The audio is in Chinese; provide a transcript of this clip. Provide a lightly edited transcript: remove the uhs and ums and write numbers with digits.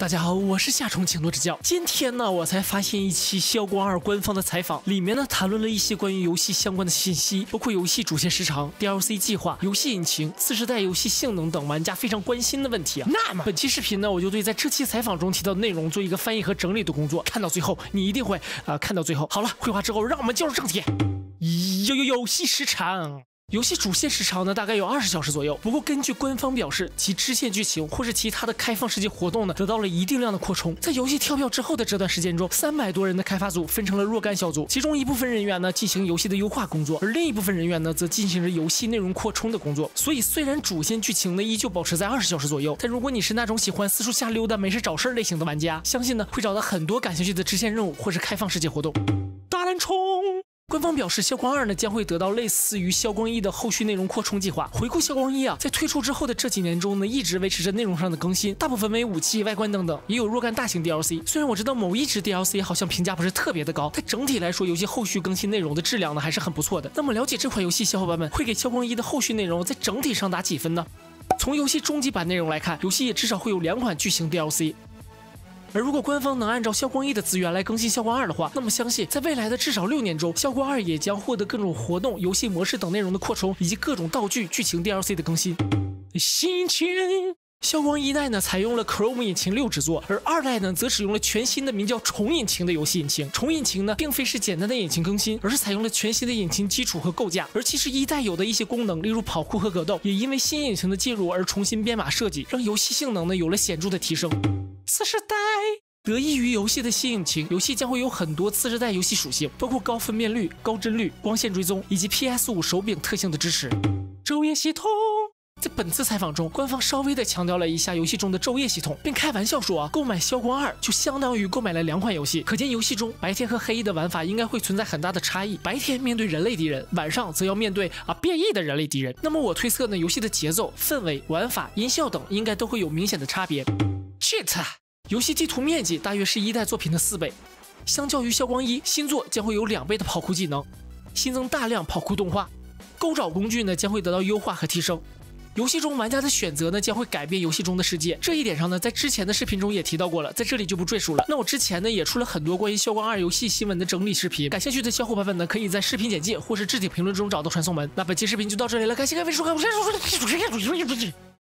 大家好，我是夏虫，请多指教。今天呢，我才发现一期消光2官方的采访，里面呢谈论了一些关于游戏相关的信息，包括游戏主线时长、DLC 计划、游戏引擎、次世代游戏性能等玩家非常关心的问题啊。那么本期视频呢，我就对在这期采访中提到的内容做一个翻译和整理的工作，看到最后你一定会看到最后。好了，绘画之后，让我们进入正题。游戏时长。游戏主线时长呢，大概有20小时左右。不过根据官方表示，其支线剧情或是其他的开放世界活动呢，得到了一定量的扩充。在游戏跳票之后的这段时间中，300多人的开发组分成了若干小组，其中一部分人员呢进行游戏的优化工作，而另一部分人员呢则进行着游戏内容扩充的工作。所以虽然主线剧情呢依旧保持在20小时左右，但如果你是那种喜欢四处瞎溜达、没事找事类型的玩家，相信呢会找到很多感兴趣的支线任务或是开放世界活动。大蓝冲。官方表示，消光2呢将会得到类似于消光1的后续内容扩充计划。回顾消光1啊，在推出之后的这几年中呢，一直维持着内容上的更新，大部分为武器、外观等等，也有若干大型 DLC。虽然我知道某一支 DLC 好像评价不是特别的高，但整体来说，游戏后续更新内容的质量呢还是很不错的。那么了解这款游戏，小伙伴们会给消光1的后续内容在整体上打几分呢？从游戏终极版内容来看，游戏也至少会有2款剧情 DLC。而如果官方能按照消光1的资源来更新消光2的话，那么相信在未来的至少6年中，消光2也将获得各种活动、游戏模式等内容的扩充，以及各种道具、剧情 DLC 的更新。心情。消光1代呢采用了 Chrome 引擎6制作，而2代呢则使用了全新的名叫重引擎的游戏引擎。重引擎呢并非是简单的引擎更新，而是采用了全新的引擎基础和构架。而其实1代有的一些功能，例如跑酷和格斗，也因为新引擎的介入而重新编码设计，让游戏性能呢有了显著的提升。次世代。得益于游戏的新引擎，游戏将会有很多次世代游戏属性，包括高分辨率、高帧率、光线追踪以及 PS5 手柄特性的支持。昼夜系统。在本次采访中，官方稍微的强调了一下游戏中的昼夜系统，并开玩笑说购买消光2就相当于购买了2款游戏。可见游戏中白天和黑夜的玩法应该会存在很大的差异，白天面对人类敌人，晚上则要面对变异的人类敌人。那么我推测呢，游戏的节奏、氛围、玩法、音效等应该都会有明显的差别。Cheat。游戏地图面积大约是1代作品的4倍，相较于消光1，新作将会有2倍的跑酷技能，新增大量跑酷动画，钩爪工具呢将会得到优化和提升。游戏中玩家的选择呢将会改变游戏中的世界，这一点上呢在之前的视频中也提到过了，在这里就不赘述了。那我之前呢也出了很多关于消光2游戏新闻的整理视频，感兴趣的小伙伴们呢可以在视频简介或是置顶评论中找到传送门。那本期视频就到这里了，感谢各位收看，我是